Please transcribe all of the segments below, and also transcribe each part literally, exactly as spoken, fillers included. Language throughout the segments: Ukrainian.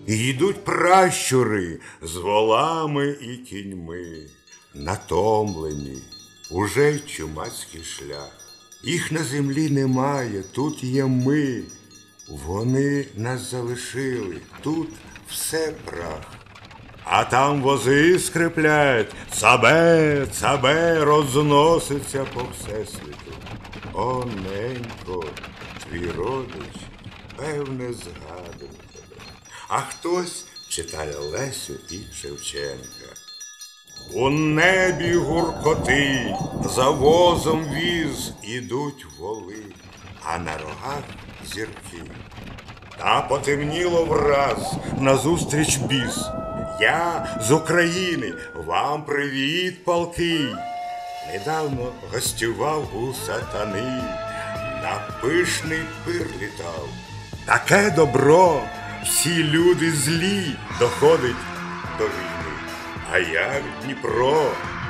І йдуть пращури з волами і кіньми, натомлені, уже чумацький шлях. Їх на землі немає, тут є ми. Вони нас залишили, тут все прах. А там вози скриплять, цабе, цабе розноситься по всесвіту. О, ненько, твій родич, певне, згадує тебе. А хтось читає Лесю і Шевченка. У небі гуркоти, за возом віз ідуть воли, а на рогах зірки. Та потемніло враз, назустріч біс. Я з України, вам привіт, палкий. Недавно гостював у сатани, на пишний пир літав. Таке добро, всі люди злі, доходить до війни. А як Дніпро,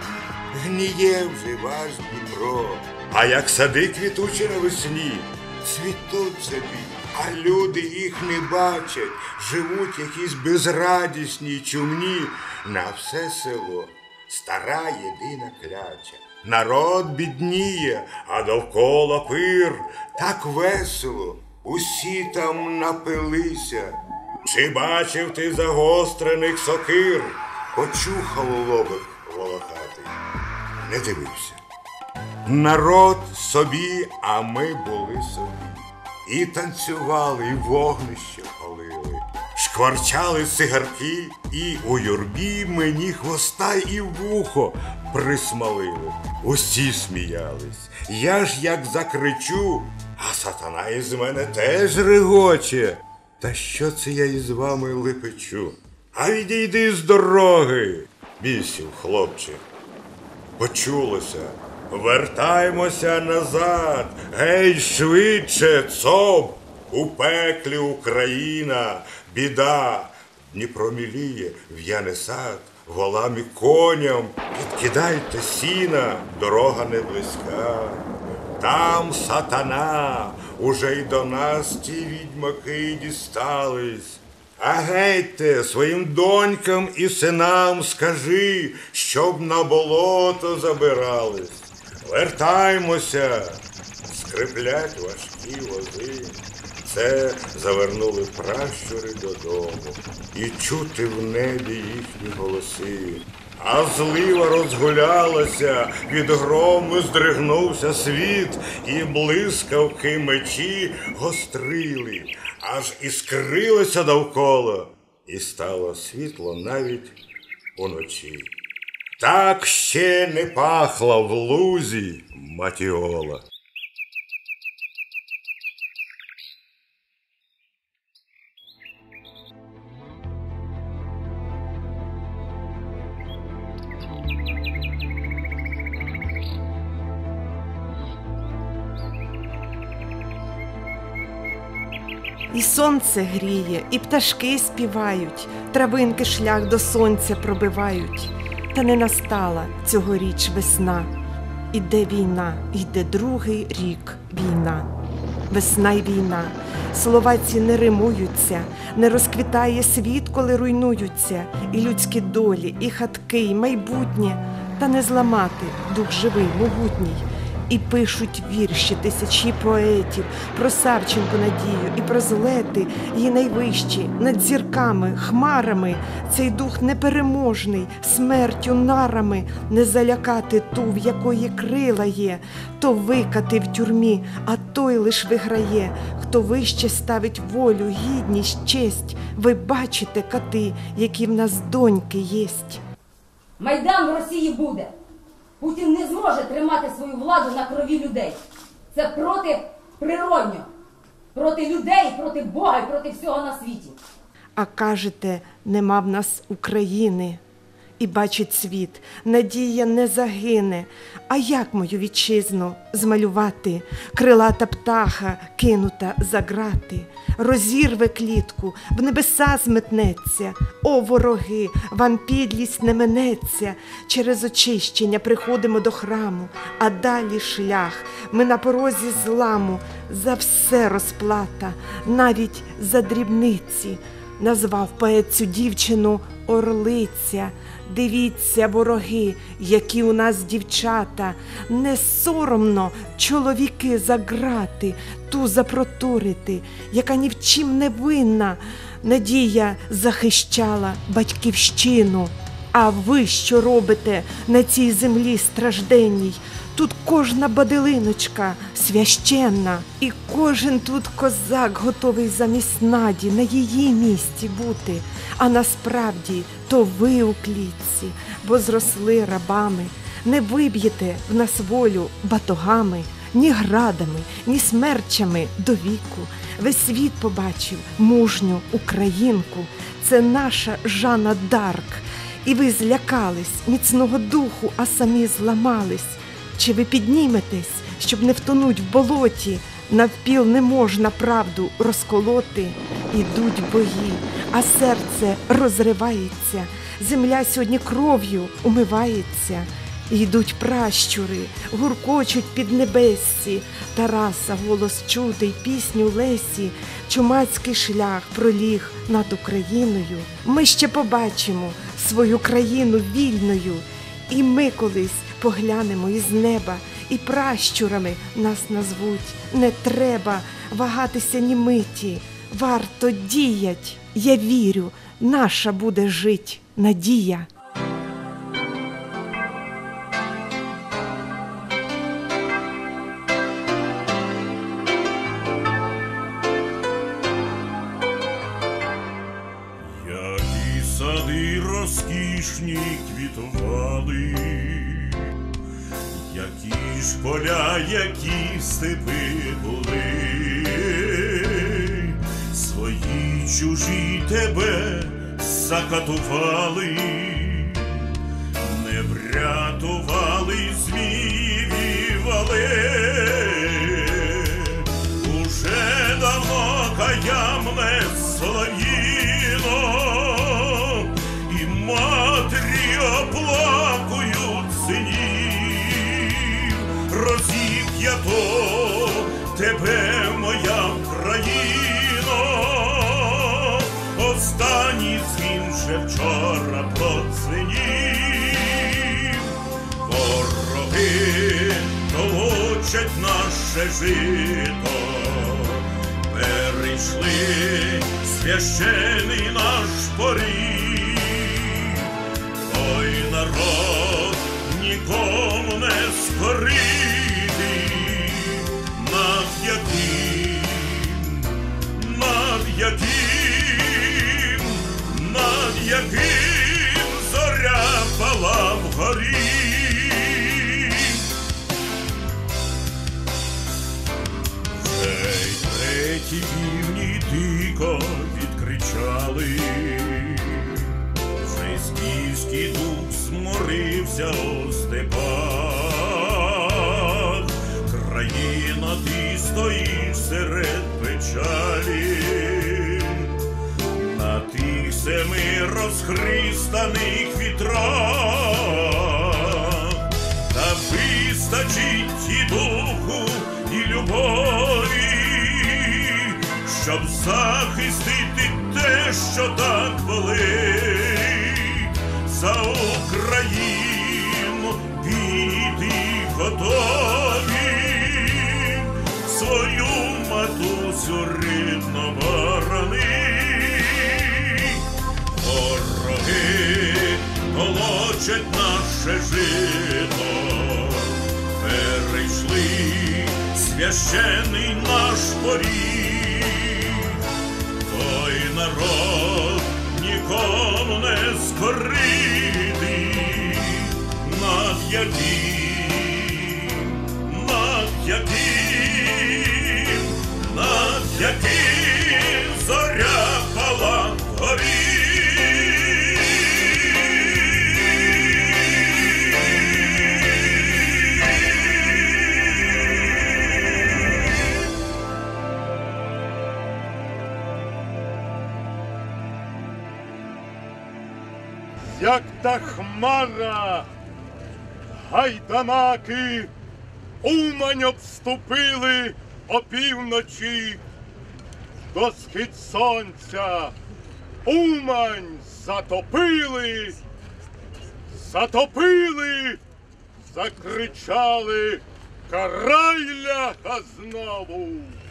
гніє вже ваш Дніпро. А як сади квітучі навесні, цвітуть собі, а люди їх не бачать, живуть якісь безрадісні, чумні. На все село стара єдина кляча. Народ бідніє, а довкола пир. Так весело, усі там напилися. Чи бачив ти загострених сокир? Почухав лобик волохатий, не дивився. Народ собі, а ми були собі. І танцювали, і вогнище палили, шкварчали цигарки, і у юрбі мені хвоста і вухо присмалили. Усі сміялись. Я ж як закричу, а сатана із мене теж регоче. Та що це я із вами лепечу? А відійди з дороги, бісів, хлопче. Почулося. Вертаймося назад, гей, швидше, цоп! У пеклі Україна, біда. Дніпро міліє, в'яне сад, волам і коням. Підкидайте сіна, дорога не близька. Там сатана, уже й до нас ті відьмаки дістались. А гейте, своїм донькам і синам скажи, щоб на болото забирались. Вертаймося, скриплять важкі вози. Це завернули пращури додому, і чути в небі їхні голоси. А злива розгулялася, від грому здригнувся світ, і блискавки мечі гострили, аж іскрилося довкола, і стало світло навіть уночі. Так ще не пахла в лузі матіола. І сонце гріє, і пташки співають, травинки шлях до сонця пробивають. Та не настала цьогоріч весна. Іде війна, йде другий рік війна. Весна й війна, слова ці не римуються, не розквітає світ, коли руйнуються. І людські долі, і хатки, і майбутнє, та не зламати дух живий, могутній. І пишуть вірші тисячі поетів про Савченко Надію і про злети її найвищі, над зірками, хмарами. Цей дух непереможний, смертю нарами, не залякати ту, в якої крила є. То викати в тюрмі, а той лиш виграє, хто вище ставить волю, гідність, честь. Ви бачите, кати, які в нас доньки єсть. Майдан в Росії буде. Путін не зможе тримати свою владу на крові людей. Це проти природньо. Проти людей, проти Бога і проти всього на світі. А кажете, нема в нас України. І бачить світ, надія не загине. А як мою вітчизну змалювати? Крилата птаха, кинута за грати. Розірве клітку, в небеса зметнеться. О, вороги, вам підлість не минеться. Через очищення приходимо до храму, а далі шлях. Ми на порозі зламу. За все розплата, навіть за дрібниці. Назвав поет цю дівчину орлиця. Дивіться, вороги, які у нас дівчата, не соромно чоловіки за грати, ту запроторити, яка ні в чим не винна. Надія захищала батьківщину. А ви що робите на цій землі стражденній? Тут кожна баделиночка священна, і кожен тут козак готовий замість Наді на її місці бути. А насправді то ви у клітці, бо зросли рабами. Не виб'єте в нас волю батогами, ні градами, ні смерчами до віку. Весь світ побачив мужню українку. Це наша Жанна Дарк. І ви злякались міцного духу, а самі зламались. Чи ви підніметесь, щоб не втонуть в болоті? Навпіл не можна правду розколоти. Ідуть бої, а серце розривається. Земля сьогодні кров'ю умивається. Йдуть пращури, гуркочуть під небессі. Тараса голос чути й пісню Лесі. Чумацький шлях проліг над Україною. Ми ще побачимо свою країну вільною. І ми колись поглянемо із неба, і пращурами нас назвуть. Не треба вагатися ні миті, варто діять. Я вірю, наша буде жить надія. Які сади розкішні квітували, які ж поля, які степи були, свої чужі тебе закатували, не врятували змії вали. Уже давно каямне солов'їно, і матері оплакують синів. Розіп'ято тебе, моя Україно, останній дзвін вже вчора продзвенів. Вороги толочать наше жито, перейшли священий наш поріг. Той народ нікому не скоритий, над яким, над яким, над яким зоря пала вгорі. Вже й треті півні дико відкричали, вже й скіфський дух зморився у степах. Країна, ти стоїш серед печалі, на тих семи розхристаних вітрах. Та вистачить і духу, і любові, щоб захистити те, що так болить. За Україну піти готові, свою матусю рідно боронить. Вороги толочать наше жито, перейшли священий наш поріг. Той народ нікому не скоритий, над яким, над яким, над яким зоря пала вгорі. Як та хмара, гайдамаки Умань обступили опівночі, до схід сонця Умань затопили, затопили, закричали «Карайля знову!»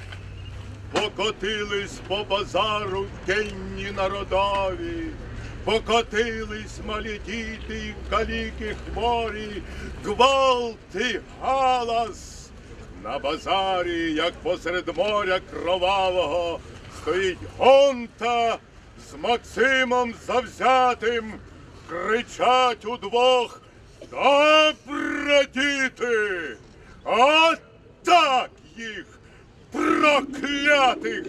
Покотились по базару кінні народові, покотились малі діти і каліки хворі, гвалти, галас. На базарі, як посеред моря кровавого, стоїть Гонта з Максимом завзятим, кричать удвох: «Добре, діти! Отак їх, проклятих!»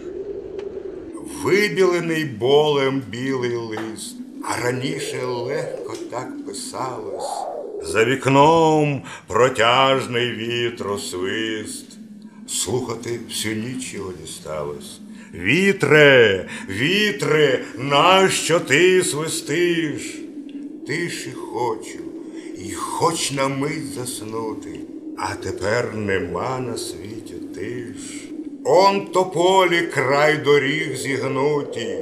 Вибілений болем білий лист, а раніше легко так писалось. За вікном протяжний вітросвист, слухати всю ніч його дісталось. Вітре, вітре, нащо ти свистиш? Тиші хочу, і хоч на мить заснути, а тепер нема на світі тиш. Он тополі край доріг зігнуті,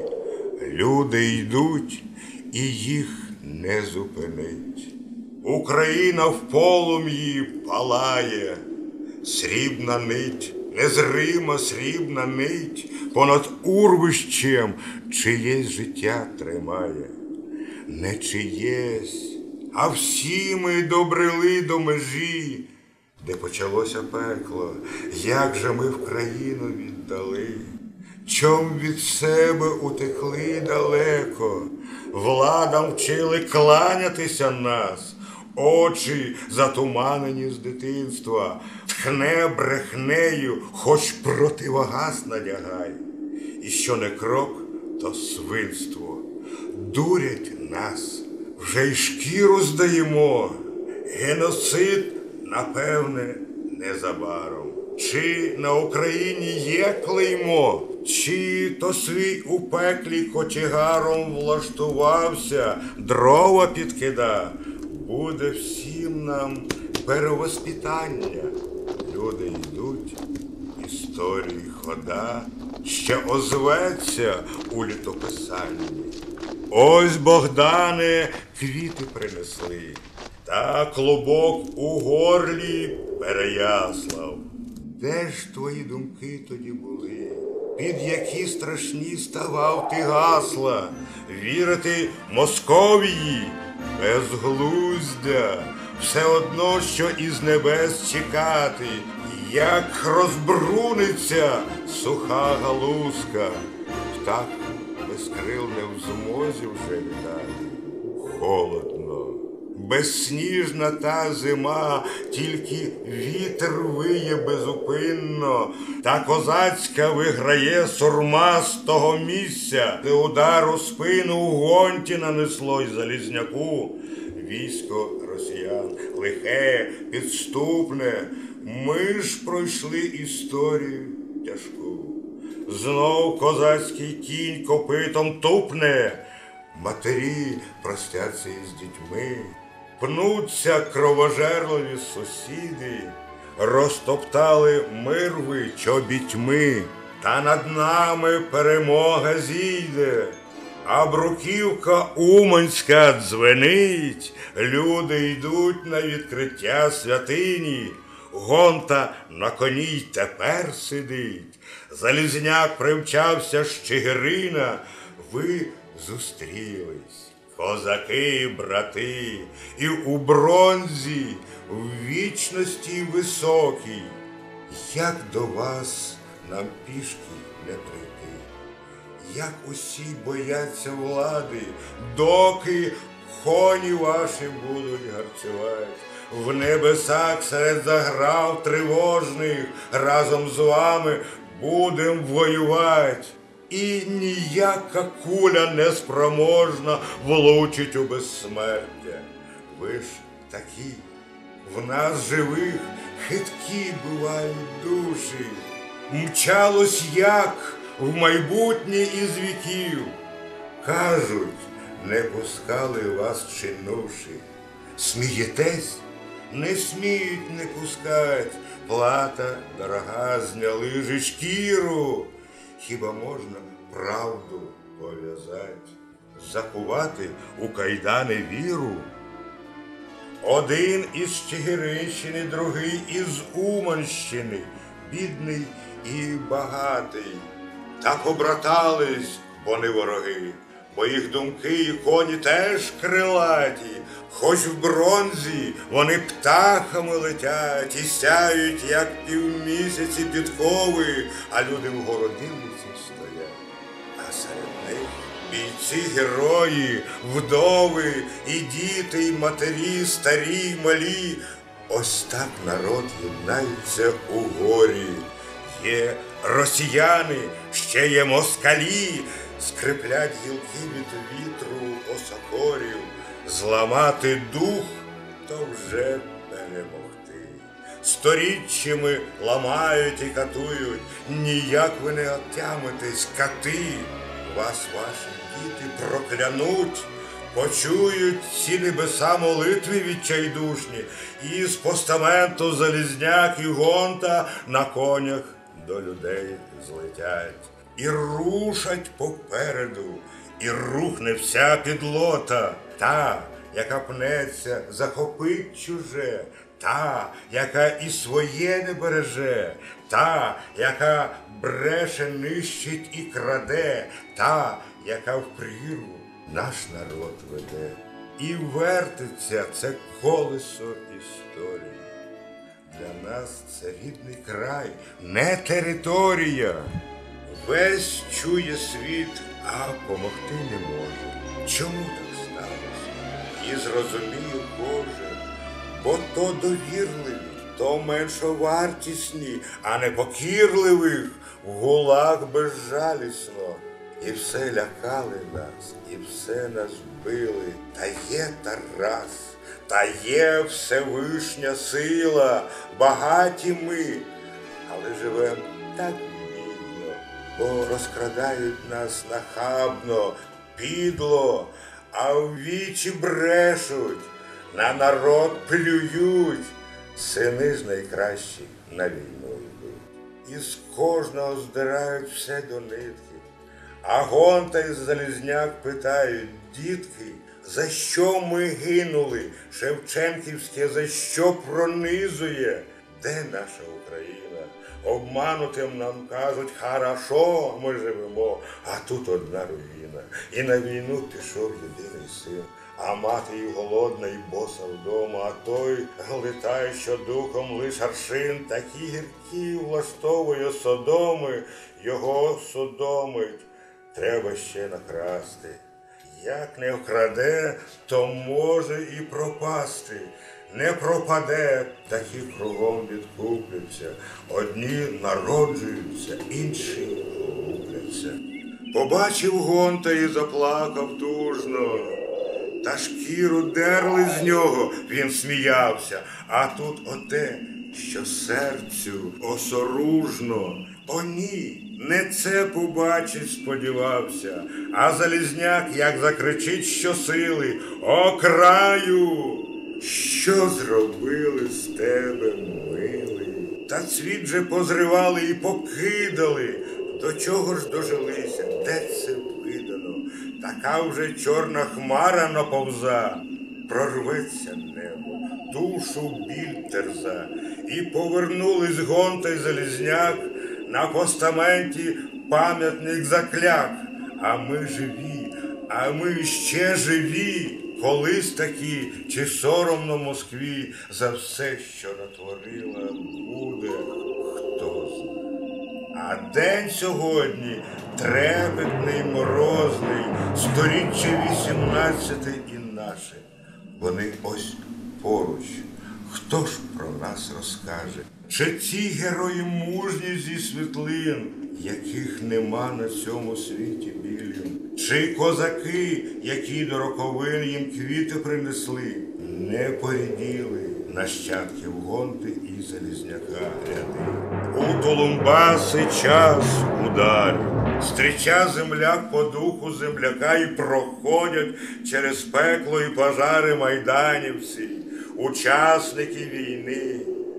люди йдуть, і їх не зупинить. Україна в полум'ї палає, срібна нить, незрима срібна нить, понад урвищем чиєсь життя тримає. Не чиєсь, а всі ми добрели до межі, де почалося пекло, як же ми в країну віддали. Чом від себе утекли далеко, владам вчили кланятися нас, очі затуманені з дитинства, тхне брехнею, хоч противогаз надягай. І що не крок, то свинство. Дурять нас, вже й шкіру здаємо. Геноцид, напевне, незабаром. Чи на Україні є клеймо, чи то свій у пеклі кочегаром влаштувався, дрова підкида. Буде всім нам перевоспитання. Люди йдуть, історії хода ще озветься у літописанні. Ось, Богдане, квіти принесли, та клубок у горлі Переяслав. Де ж твої думки тоді були? Під які страшні ставав ти гасла? Вірити Московії? Безглуздя, все одно, що із небес чекати, як розбруниться суха галузка. Птах без крил не в змозі вже літати. Холодно, безсніжна та зима, тільки вітер виє безупинно, та козацька виграє сурма з того місця, де удар у спину у гонті нанесло й залізняку. Військо росіян лихе, підступне, ми ж пройшли історію тяжку. Знов козацький кінь копитом тупне, матері простяться із дітьми, пнуться кровожерливі сусіди, розтоптали мир ви чобітьми, та над нами перемога зійде. А бруківка уманська дзвенить, люди йдуть на відкриття святині, Гонта на коні й тепер сидить, Залізняк примчався з Чигирина, ви зустрілись, козаки, брати, і у бронзі, в вічності високій. Як до вас нам пішки не прийти? Як усі бояться влади, доки коні ваші будуть гарцювати. В небесах серед заграв тривожних разом з вами будем воювати. І ніяка куля не спроможна влучить у безсмертя. Ви ж такі, в нас живих хиткі бувають душі. Мчалось як в майбутнє із віків. Кажуть, не пускали вас чинуші. Смієтесь? Не сміють не пускать. Плата дорога, зняли же шкіру. Хіба можна правду пов'язать, закувати у кайдани віру. Один із Чигиринщини, другий із Уманщини, бідний і багатий. Та побратались, бо не вороги, бо їх думки і коні теж крилаті. Хоч в бронзі вони птахами летять і сяють, як півмісяці підкови, а люди в городилиці стоять. А серед них бійці-герої, вдови, і діти, і матері, старі, й малі. Ось так народ єднається у горі. Є росіяни, ще є москалі, скриплять гілки від вітру осокорів. Зламати дух – то вже перемогти. Сторіччями ламають і катують, ніяк ви не отямитесь, кати. Вас ваші діти проклянуть, почують ці небеса молитви відчайдушні, і з постаменту Залізняк і Гонта на конях до людей злетять. І рушать попереду, і рухне вся підлота, та, яка пнеться, захопить чуже, та, яка і своє не береже, та, яка бреше, нищить і краде, та, яка в прірву наш народ веде. І вертиться це колесо історії. Для нас це рідний край, не територія. Весь чує світ, а помогти не може. Чому так сталося? І зрозуміє Боже, бо то довірливі, то меншовартісні, а непокірливих в гулаг безжалісно. І все лякали нас, і все нас били. Та є Тарас, та є Всевишня сила, багаті ми, але живем так бідно, бо розкрадають нас нахабно, підло, а в вічі брешуть, на народ плюють. Сини ж найкращі на війну йдуть. І з кожного здирають все до нитки. А Гонта і Залізняк питають: дітки, за що ми гинули? Шевченківське за що пронизує? Де наша Україна? Обманутим нам кажуть: хорошо, ми живемо, а тут одна руїна. І на війну пішов єдиний син, а мати й голодна, й боса вдома, а той глитає, що духом лиш аршин, такі гіркі влаштовує содоми, його содомить. Треба ще накрасти. Як не вкраде, то може і пропасти. Не пропаде, такі кругом відкупляться. Одні народжуються, інші губляться. Побачив Гонта і заплакав тужно. Та шкіру дерли з нього, він сміявся. А тут оте, що серцю осоружно. О ні, не це побачить сподівався, а Залізняк, як закричить щосили: о краю, що зробили з тебе, милий? Та цвіт же позривали і покидали, до чого ж дожилися, де це видано? Така вже чорна хмара наповза, прорветься небо, душу біль терза. І повернулись Гонта й Залізняк, на постаменті пам'ятник закляк. А ми живі, а ми ще живі, колись такі, чи соромно Москві за все, що натворила, буде, хто знає. А день сьогодні трепетний, морозний, сторіччя вісімнадцяте і наше. Вони ось поруч. Хто ж про нас розкаже? Чи ці герої мужні зі світлин, яких нема на цьому світі білім? Чи козаки, які до роковин їм квіти принесли, не поріділи нащадків Гонти і Залізняка ряди? У Толумбаси час ударів, стріча земляк по духу земляка, і проходять через пекло і пожари майданівці, учасники війни.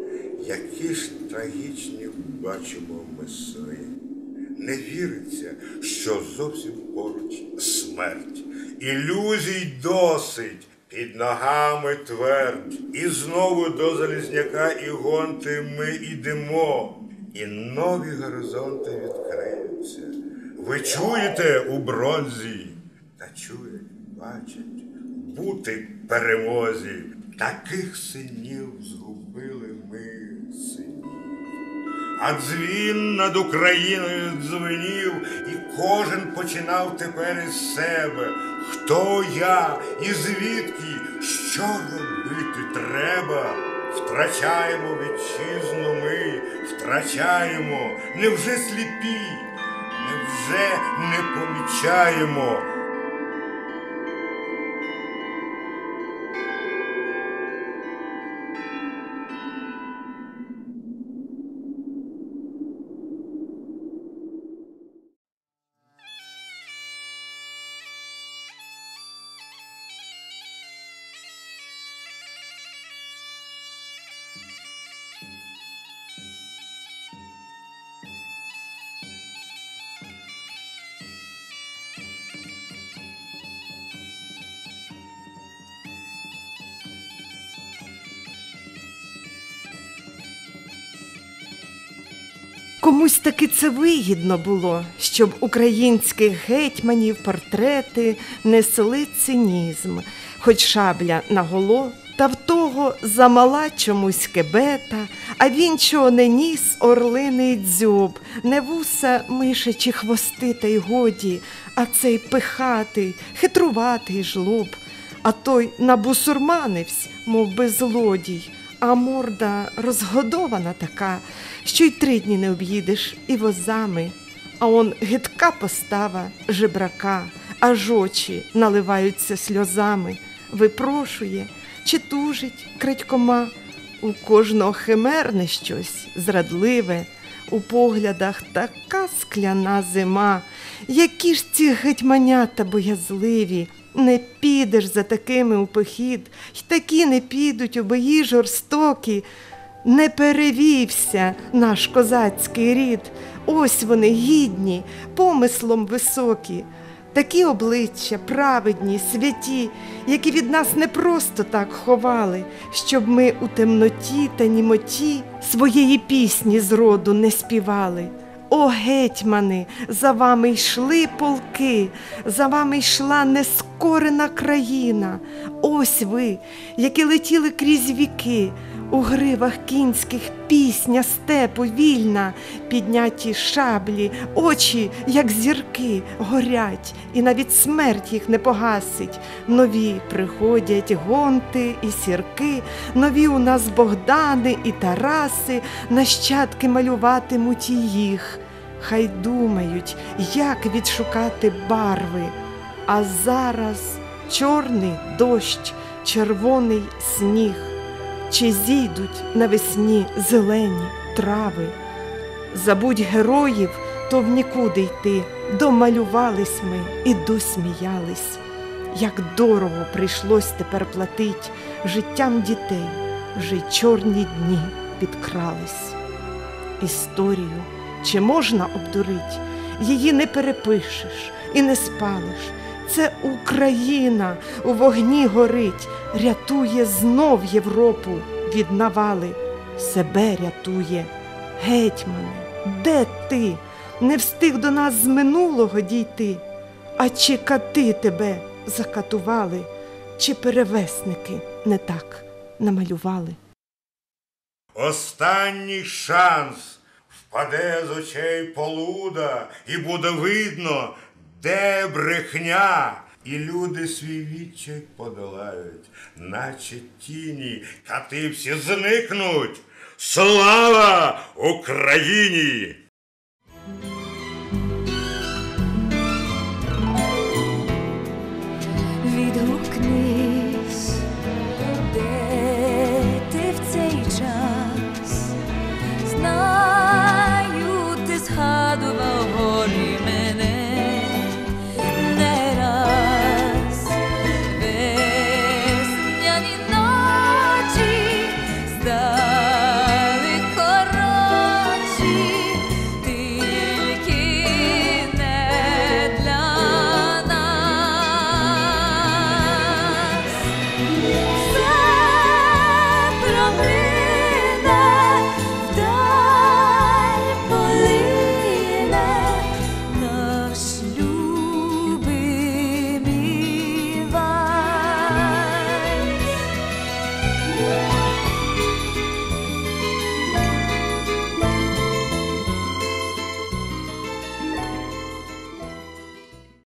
Які ж трагічні бачимо ми сни. Не віриться, що зовсім поруч смерть. Ілюзій досить, під ногами твердь. І знову до Залізняка і Гонти ми йдемо. І нові горизонти відкриються. Ви чуєте у бронзі? Та чують, бачать, бути перемозі. Таких синів згубили ми синів. А дзвін над Україною дзвенів, і кожен починав тепер із себе. Хто я і звідки, що робити треба? Втрачаємо вітчизну ми, втрачаємо. Невже сліпі? Невже не помічаємо? Комусь таки це вигідно було, щоб українських гетьманів портрети несли цинізм, хоч шабля наголо, та в того замала чомусь кебета, а він чого не ніс орлиний дзьоб, не вуса мишачі хвости та й годі, а цей пихатий, хитруватий жлоб, а той набусурманивсь, мов би злодій, а морда розгодована така, що й три дні не об'їдеш і возами. А он гидка постава жебрака, аж очі наливаються сльозами. Випрошує, чи тужить крадькома, у кожного химерне щось зрадливе, у поглядах така скляна зима. Які ж ці гетьманята боязливі, не підеш за такими у похід, й такі не підуть у бої жорстокі. Не перевівся наш козацький рід, ось вони гідні, помислом високі, такі обличчя праведні, святі, які від нас не просто так ховали, щоб ми у темноті та німоті своєї пісні з роду не співали. О, гетьмани, за вами йшли полки, за вами йшла нескорена країна. Ось ви, які летіли крізь віки, у гривах кінських пісня степу вільна, підняті шаблі, очі, як зірки, горять, і навіть смерть їх не погасить. Нові приходять Гонти і Сірки, нові у нас Богдани і Тараси, нащадки малюватимуть і їх. Хай думають, як відшукати барви, а зараз чорний дощ, червоний сніг. Чи зійдуть навесні зелені трави? Забудь героїв, то в нікуди йти, домалювались ми і досміялись. Як дорого прийшлось тепер платить життям дітей, вже й чорні дні підкрались. Історію чи можна обдурить? Її не перепишеш і не спалиш. Це Україна у вогні горить, рятує знов Європу від навали, себе рятує. Гетьмане, де ти? Не встиг до нас з минулого дійти? А чи кати тебе закатували, чи перевесники не так намалювали? Останній шанс. Впаде з очей полуда, і буде видно, де брехня. І люди свій відчай подолають, наче тіні, кати всі зникнуть. Слава Україні!